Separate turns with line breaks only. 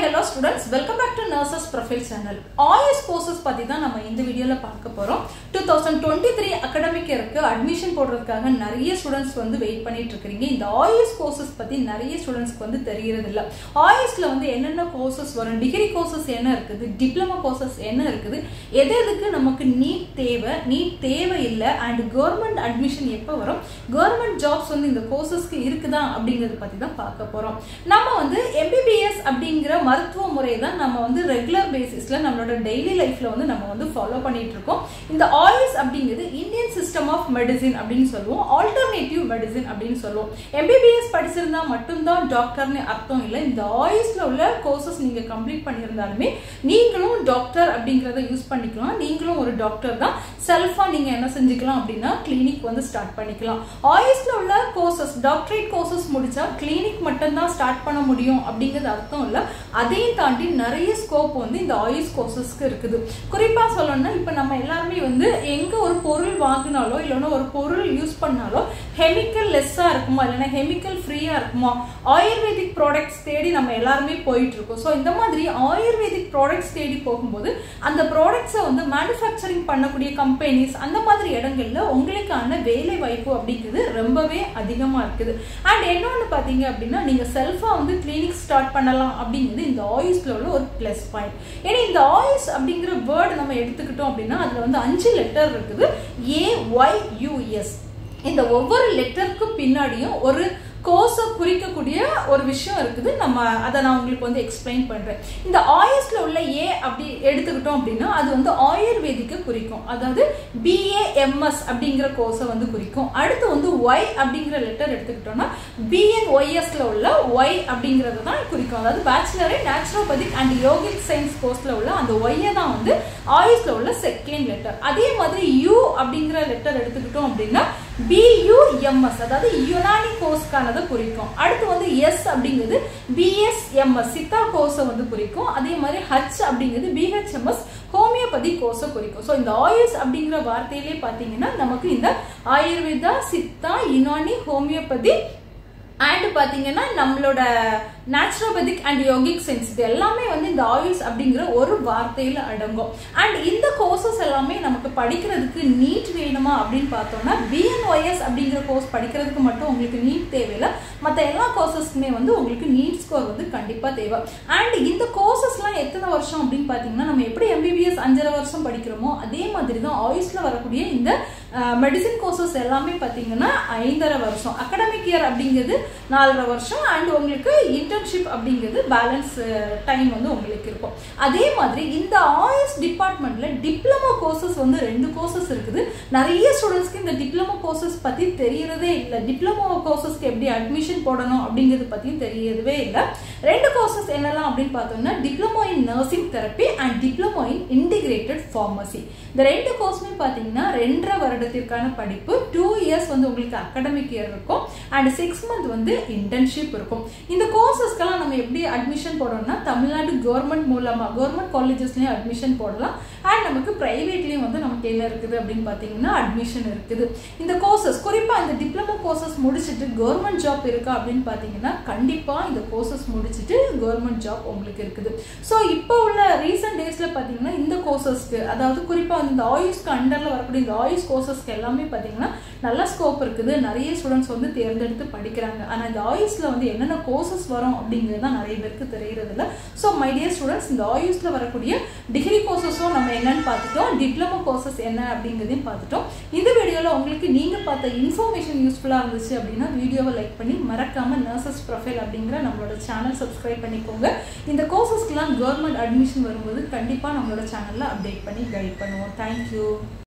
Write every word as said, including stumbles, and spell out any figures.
hello students, welcome back to Nursesprofile channel. AYUSH courses பத்தி தான் நம்ம இந்த வீடியோல பார்க்க போறோம். twenty twenty-three academic yearக்கு admission போடுறதுக்காக நிறைய ஸ்டூடண்ட்ஸ் வந்து வெயிட் பண்ணிட்டு இருக்கீங்க. இந்த AYUSH courses பத்தி நிறைய ஸ்டூடண்ட்ஸ்க்கு வந்து தெரியறது இல்ல. AYUSHல வந்து என்னென்ன courses வரும், டிகிரி courses என்ன இருக்குது, டிப்ளமா courses என்ன இருக்குது, எது எதுக்கு நமக்கு நீட் தேவை, நீட் தேவை இல்ல and government admission எப்ப வரும், government jobs வந்து இந்த courseஸ்க்கு இருக்குதா அப்படிங்கறது பத்தி தான் பார்க்க போறோம். நம்ம வந்து M B B S அப்படிங்கற மருத்துவ முறை தான் நம்ம வந்து ரெகுலர் பேசிஸ்ல நம்மளோட டெய்லி லைஃப்ல வந்து நம்ம வந்து ஃபாலோ பண்ணிட்டு இருக்கோம். இந்த AYUSH அப்படிங்கிறது இந்தியன் சிஸ்டம் ஆஃப் மெடிசின் அப்படின்னு சொல்லுவோம், ஆல்டர்னேட்டிவ் மெடிசின் அப்படின்னு சொல்லுவோம். M B B S படிச்சிருந்தா மட்டும்தான் டாக்டர்னு அர்த்தம் இல்லை. இந்த AYUSHல உள்ள கோர்சஸ் நீங்க கம்ப்ளீட் பண்ணியிருந்தாலுமே நீங்களும் டாக்டர் அப்படிங்கறத யூஸ் பண்ணிக்கலாம். நீங்களும் ஒரு டாக்டர் தான். செல்ஃபா நீங்க என்ன செஞ்சுக்கலாம் அப்படின்னா கிளினிக் வந்து ஸ்டார்ட் பண்ணிக்கலாம். AYUSHல உள்ள கோர்சஸ் டாக்டரேட் கோர்சஸ் முடிச்சா கிளினிக் மட்டும் தான் ஸ்டார்ட் பண்ண முடியும் அப்படிங்கிறது அர்த்தம் இல்ல. அதையும் தாண்டி நிறைய ஸ்கோப் வந்து இந்த AYUSH கோர்சஸ்க்கு இருக்குது. குறிப்பா சொல்லணும்னா இப்ப நம்ம எல்லாருமே வந்து எங்க ஒரு பொருள் வாங்கினாலோ இல்லைன்னா ஒரு பொருள் யூஸ் பண்ணாலோ கெமிக்கல் லெஸ்ஸா இருக்குமா இல்லைன்னா கெமிக்கல் ஃப்ரீயா இருக்குமா, ஆயுர்வேதிக் ப்ராடக்ட்ஸ் தேடி நம்ம எல்லாருமே போயிட்டு இருக்கோம். ஸோ இந்த மாதிரி ஆயுர்வேதிக் ப்ராடக்ட்ஸ் தேடி போகும்போது அந்த ப்ராடக்ட்ஸை வந்து மேனுஃபேக்சரிங் பண்ணக்கூடிய கம்பெனிஸ் அந்த மாதிரி இடங்கள்ல உங்களுக்கான வேலை வாய்ப்பு அப்படிங்கிறது ரொம்பவே அதிகமா இருக்குது. அண்ட் என்னொன்னு பாத்தீங்க அப்படின்னா நீங்க செல்ஃபா வந்து கிளினிக் ஸ்டார்ட் பண்ணலாம் அப்படிங்கிறது இந்த AYUSHல உள்ள ஒரு பிளஸ் பாயிண்ட். ஏன்னா இந்த AYUSH அப்படிங்கிற வேர்டு நம்ம எடுத்துக்கிட்டோம் அப்படின்னா அதுல வந்து அஞ்சு லெட்டர் இருக்குது, A Y U S. இந்த ஒவ்வொரு லெட்டருக்கு பின்னாடியும் ஒரு கோர்ஸை குறிக்கக்கூடிய ஒரு விஷயம் இருக்குது. நம்ம அதை நான் உங்களுக்கு வந்து எக்ஸ்பிளைன் பண்றேன். இந்த AYUSHல உள்ள ஏ அப்படி எடுத்துக்கிட்டோம் அப்படின்னா அது வந்து ஆயுர்வேதிக்கு குறிக்கும், அதாவது B A M S அப்படிங்கிற கோர்ஸை வந்து குறிக்கும். அடுத்து வந்து Y அப்படிங்கிற லெட்டர் எடுத்துக்கிட்டோம்னா B N Y S-ல உள்ள Y அப்படிங்கறத தான் குறிக்கும், அதாவது bachelor in naturopathic and yogic science கோர்ஸ்ல உள்ள அந்த Y தான் வந்து AYUSHல உள்ள செகண்ட் லெட்டர். அதே மாதிரி U அப்படிங்கிற லெட்டர் எடுத்துக்கிட்டோம் அப்படின்னா B U M S, அதாவது யுனானி கோர்ஸ்க்கானதை குறிக்கும். அடுத்து வந்து S அப்படிங்கிறது B S M S Siddha கோர்ஸை வந்து குறிக்கும். அதே மாதிரி H அப்படிங்கிறது B H M S homeopathy கோர்ஸை குறிக்கும். ஸோ இந்த AYUSH அப்படிங்கிற வார்த்தையிலே பார்த்தீங்கன்னா நமக்கு இந்த ஆயுர்வேதா, சித்தா, யுனானி, ஹோமியோபதி அண்ட் பாத்தீங்கன்னா நம்மளோட நேச்சுரோபதிக் அண்ட் யோகிக் சயின்ஸ் இது எல்லாமே வந்து இந்த AYUSH அப்படிங்கிற ஒரு வார்த்தையில அடங்கும். அண்ட் இந்த கோர்சஸ் எல்லாமே நமக்கு படிக்கிறதுக்கு நீட் வேணுமா அப்படின்னு பார்த்தோம்னா B N Y S அப்படிங்கிற கோர்ஸ் படிக்கிறதுக்கு மட்டும் உங்களுக்கு நீட் தேவையில்லை. மற்ற எல்லா கோர்சஸ்க்குமே வந்து உங்களுக்கு நீட் ஸ்கோர் வந்து கண்டிப்பா தேவை. அண்ட் இந்த கோர்சஸ்லாம் எத்தனை வருஷம் அப்படின்னு பாத்தீங்கன்னா நம்ம எப்படி M B B S அஞ்சரை வருஷம் படிக்கிறோமோ அதே மாதிரி தான் AYUSHல வரக்கூடிய இந்த மெடிசின் கோர்சஸ் எல்லாமே பாத்தீங்கன்னா ஐந்தரை வருஷம். அகாடமிக் இயர் அப்படிங்கிறது நாலரை வருஷம் அண்ட் உங்களுக்கு இன்டர்ன்ஷிப் அப்படிங்கிறது பேலன்ஸ் டைம் வந்து உங்களுக்கு இருக்கும். அதே மாதிரி இந்த AYUSH டிபார்ட்மெண்ட்ல டிப்ளமோ கோர்சஸ் வந்து ரெண்டு கோர்சஸ் இருக்குது. நிறைய ஸ்டூடெண்ட்ஸ்க்கு இந்த டிப்ளமோ கோர்சஸ் பத்தி தெரியறதே இல்லை. டிப்ளமோ கோர்சஸ்க்கு எப்படி அட்மிஷன் போடணும் அப்படிங்கிறது பத்தியும் தெரியறதே இல்லை. ரெண்டு கோர்சஸ் என்னெல்லாம் அப்படின்னு பார்த்தோம்னா diploma in nursing therapy and diploma in integrated pharmacy. இந்த ரெண்டு கோர்ஸுமே பார்த்தீங்கன்னா ரெண்டரை வருடத்திற்கான படிப்பு. டூ இயர்ஸ் வந்து உங்களுக்கு அகாடமிக் இயர் இருக்கும் அண்ட் சிக்ஸ் மந்த் வந்து இன்டர்ன்ஷிப் இருக்கும். இந்த கோர்சஸ்க்கெல்லாம் நம்ம எப்படி அட்மிஷன் போடணும்னா தமிழ்நாடு கவர்மெண்ட் மூலமா கவர்மெண்ட் காலேஜஸ்லயும் அட்மிஷன் போடலாம் அண்ட் நமக்கு பிரைவேட்லயும் வந்து நமக்கு என்ன இருக்குது அப்படின்னு பாத்தீங்கன்னா அட்மிஷன் இருக்குது. இந்த கோர்சஸ் குறிப்பா இந்த டிப்ளமோ கோர்சஸ் முடிச்சுட்டு கவர்மெண்ட் ஜாப் இருக்கா அப்படின்னு பாத்தீங்கன்னா கண்டிப்பா இந்த கோர்சஸ் முடிச்சுட்டு கவர்மெண்ட் ஜாப் உங்களுக்கு இருக்குது. ஸோ இப்போ உள்ள ரீசெண்ட் டேஸ்ல பாத்தீங்கன்னா இந்த கோர்சஸ்க்கு அதாவது குறிப்பா இந்த AYUSHக்கு அண்டர்ல வரக்கூடிய இந்த AYUSH கோர்சஸ்க்கு எல்லாமே பாத்தீங்கன்னா நல்ல ஸ்கோப் இருக்குது. நிறைய ஸ்டூடெண்ட்ஸ் வந்து தேர்ந்தெடுத்து படிக்கிறாங்க. ஆனா இந்த AYUSHல வந்து என்னென்ன கோர்சஸ் வரும் அப்படிங்கிறது தான் நிறைய பேருக்கு தெரியறது இல்லை. ஸோ மை டியர் ஸ்டூடெண்ட்ஸ், இந்த AYUSHல வரக்கூடிய டிகிரி கோர்சஸும் நம்ம என்னன்னு பார்த்துட்டோம், டிப்ளமோ கோர்சஸ் என்ன அப்படிங்கிறதையும் பார்த்துட்டோம். இந்த வீடியோல உங்களுக்கு நீங்க பார்த்த இன்ஃபர்மேஷன் யூஸ்ஃபுல்லா இருந்துச்சு அப்படின்னா வீடியோவை லைக் பண்ணி மறக்காம நர்சஸ் ப்ரொஃபைல் அப்படிங்கிற நம்மளோட சேனல் சப்ஸ்கிரைப் பண்ணிக்கோங்க. இந்த கோர்சஸ்க்குலாம் கவர்மெண்ட் அட்மிஷன் வரும்போது கண்டிப்பா நம்மளோட சேனல்ல அப்டேட் பண்ணி கைட் பண்ணுவோம். தேங்க்யூ.